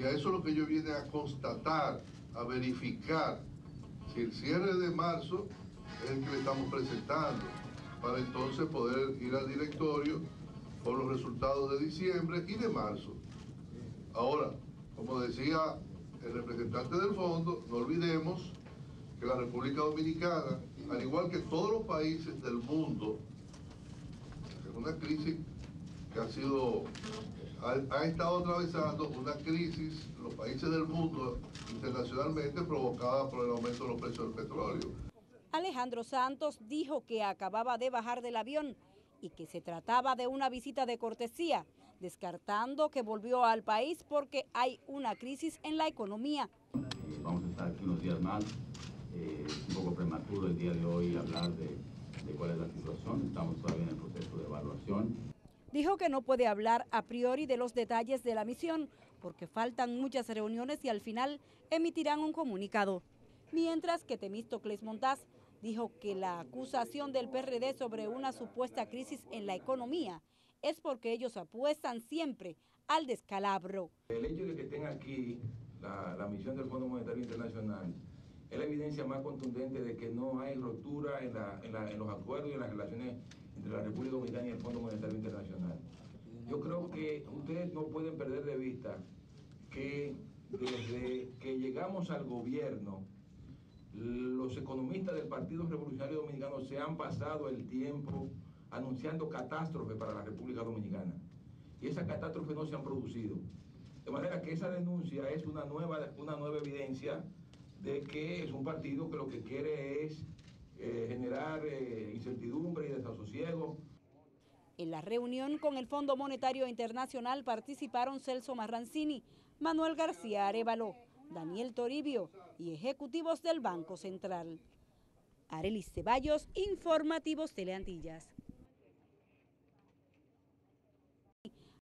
Y a eso es lo que yo viene a constatar, a verificar si el cierre de marzo es el que le estamos presentando, para entonces poder ir al directorio con los resultados de diciembre y de marzo. Ahora, como decía el representante del fondo, no olvidemos que la República Dominicana, al igual que todos los países del mundo, es una crisis que ha estado atravesando una crisis, los países del mundo internacionalmente, provocada por el aumento de los precios del petróleo. Alejandro Santos dijo que acababa de bajar del avión y que se trataba de una visita de cortesía, descartando que volvió al país porque hay una crisis en la economía. Vamos a estar aquí unos días más. Es un poco prematuro el día de hoy hablar de cuál es la situación. Estamos todavía en el proceso de evaluación. Dijo que no puede hablar a priori de los detalles de la misión porque faltan muchas reuniones y al final emitirán un comunicado. Mientras que Temístocles Montaz dijo que la acusación del PRD sobre una supuesta crisis en la economía es porque ellos apuestan siempre al descalabro. El hecho de que estén aquí la misión del Fondo Monetario Internacional es la evidencia más contundente de que no hay ruptura en los acuerdos y en las relaciones entre la República Dominicana y el Fondo Monetario Internacional. Yo creo que ustedes no pueden perder de vista que desde que llegamos al gobierno, los economistas del Partido Revolucionario Dominicano se han pasado el tiempo anunciando catástrofes para la República Dominicana. Y esas catástrofes no se han producido. De manera que esa denuncia es una nueva evidencia de que es un partido que lo que quiere es generar incertidumbre y desasosiego. En la reunión con el Fondo Monetario Internacional participaron Celso Marrancini, Manuel García Arévalo, Daniel Toribio y ejecutivos del Banco Central. Arelis Ceballos, Informativos Teleantillas.